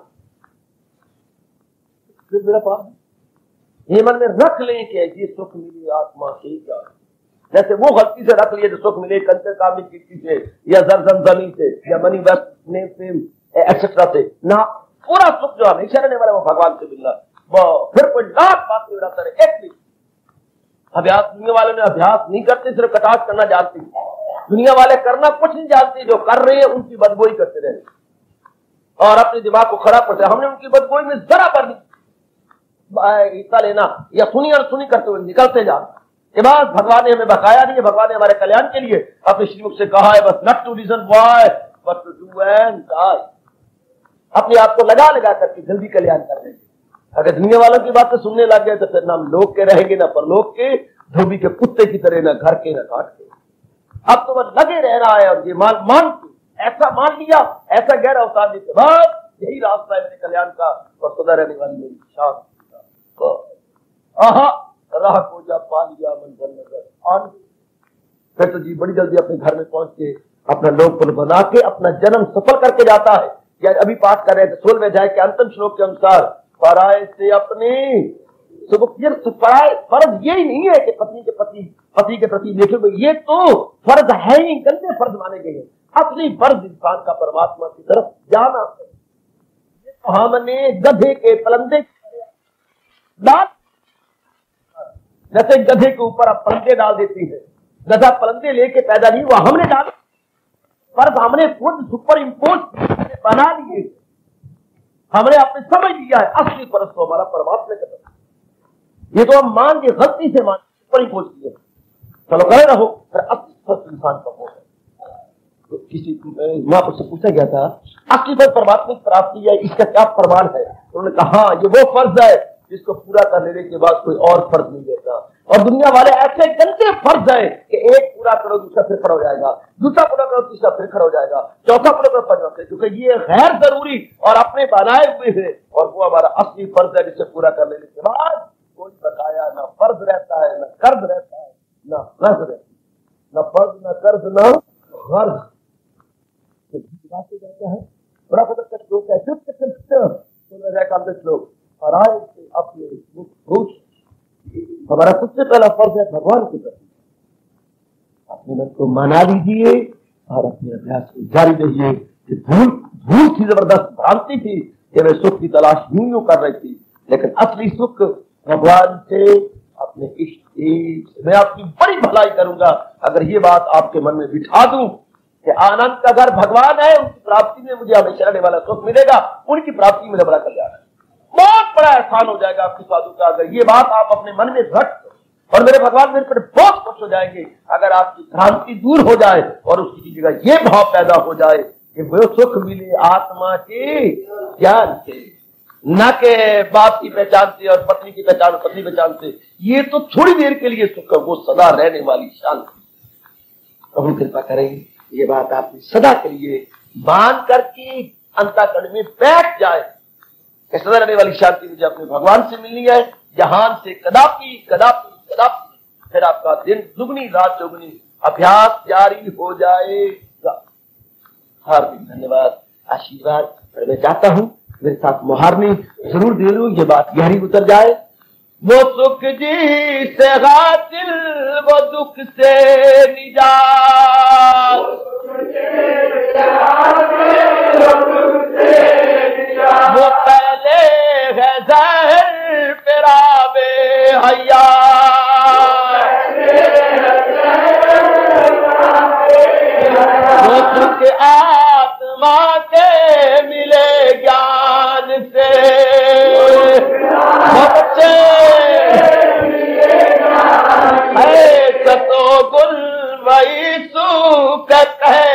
फिर मेरा पाप ये मन में रख लें कि ये सुख मिले आत्मा से क्या, जैसे वो गलती से रख लिए जो सुख मिले कंचन कामनी कीर्ति से या जरजम जमीन से या मनी वेस्ट ने फेम एक्सेट्रा से ना, पूरा सुख जो हमेशा रहने वाला वो भगवान से मिलना। वो फिर कोई लाख बात नहीं उड़ाता रहे। एक अभ्यास दुनिया वालों ने अभ्यास नहीं करते, सिर्फ कटाक्ष करना जानते हैं। दुनिया वाले करना कुछ नहीं जानते, जो कर रहे हैं उनकी बदगोई करते रहे और अपने दिमाग को खराब करते। हमने उनकी बदगोई में जरा पर हिस्सा लेना या सुनी और सुनी करते हुए निकलते जाना। ये बात भगवान ने हमें बकाया नहीं है, भगवान ने हमारे कल्याण के लिए अपने श्रीमुख से कहा है, बस not to reason why but to do and die. अपने आप को लगा लगा करके जल्दी कल्याण कर देंगे। अगर दुनिया वालों की बातें सुनने लग गए तो फिर ना हम लोग के रहेंगे ना परलोक के, धोबी के कुत्ते की तरह ना घर के ना काट के। अब तो बस लगे रह रहा है और ये मान मान ऐसा मान लिया, ऐसा गहरा अवतार देते बाद यही रास्ता है मेरे कल्याण का और सदा रहने वाली मेरी शांति का। आहा राह को जा पा लिया मंजर नजर आन, फिर तो जी बड़ी जल्दी अपने घर में पहुंच के अपना लोक पुल बना के अपना जन्म सफल करके जाता है। या अभी पाठ कर रहे थे सोलहवें अध्याय के अंतिम श्लोक के अनुसार, पराये से अपनी पराये फर्ज यही नहीं है कि पत्नी के पति पति के प्रति देखे, ये तो फर्ज है ही, गंदे फर्ज माने गए हैं। असली फर्ज इंसान का परमात्मा की तरफ जाना है। हमने गधे के पलंदे डाल, जैसे गधे के ऊपर आप पलंदे डाल देती है, गधा पलंदे लेके पैदा नहीं हुआ, हमने डाल फर्ज हमने खुद सुपर इम्पोज बना लिए, हमने आपने समझ लिया है असली फर्ज तो हमारा परमात्मा का तरफ। ये तो हम मान के गलती से मान सुपर इम्पोज किए, चलो करे रहो, फिर असली फर्ज इंसान का हो। तो किसी माँ उससे पूछा गया था असली फर्ज परमात्मा की प्राप्ति है, इसका क्या प्रमाण है? उन्होंने कहा हाँ ये वो फर्ज है जिसको पूरा कर लेने के बाद कोई और फर्ज नहीं देता। और दुनिया वाले ऐसे गंदे फर्ज है कि एक पूरा करो दूसरा फिर खड़ा हो जाएगा, दूसरा पूरा करो तीसरा फिर खड़ा हो जाएगा, चौथा पूरा करो पांचवा, क्योंकि ये गैर जरूरी और अपने बनाए हुए है और वो हमारा असली फर्ज है जिसे पूरा कर लेने के बाद कोई बकाया ना फर्ज रहता है, न कर्ज रहता है, न कर्ज रहता है, न फर्ज न कर्ज न कर्ज जाता है। बड़ा फर्ज श्लोक है श्लोक, और आए अपने रुच हमारा सबसे पहला फर्ज है भगवान की तरफ अपने मन को मना लीजिए और अपने अभ्यास को जारी रहिए। भूल भूल थी, जबरदस्त भ्रांति थी कि मैं सुख की तलाश यूं यूं कर रही थी, लेकिन असली सुख भगवान से अपने इष्ट मैं आपकी बड़ी भलाई करूंगा अगर ये बात आपके मन में बिठा दूं कि आनंद का घर भगवान है, उनकी प्राप्ति में मुझे हमेशा रहने वाला सुख मिलेगा, उनकी प्राप्ति में बड़ा कल्याण है। बहुत बड़ा एहसान हो जाएगा आपकी साधु का अगर ये बात आप अपने मन में रख, और मेरे भगवान मेरे पर बहुत खुश हो जाएंगे अगर आपकी भ्रांति दूर हो जाए और उसकी जगह ये भाव पैदा हो जाए कि वो सुख मिले आत्मा के ज्ञान से, न के बाप की पहचान से और पत्नी की पहचान और पत्नी पहचान से। ये तो थोड़ी देर के लिए सुख है, वो सदा रहने वाली शांति। प्रभु कृपा करेंगे ये बात आपने सदा के लिए मान करके अंतःकरण में बैठ जाए। सदा रहने वाली शांति मुझे अपने भगवान से मिलनी है, जहान से कदापि कदापि कदापि। फिर आपका दिन दुगनी रात चौगुनी अभ्यास जारी हो जाएगा। हार्दिक धन्यवाद, आशीर्वाद। मैं चाहता हूं मेरे साथ मुहारनी जरूर दे लो, ये बात गहरी उतर जाए। वो सुख जी से हासिल, वो दुख से निजात, वो पहले है ज़हर पिरावे हया, वो सुख आत्मा के मिले ज्ञान से, बच्चे है सतो गुल वही सुख कह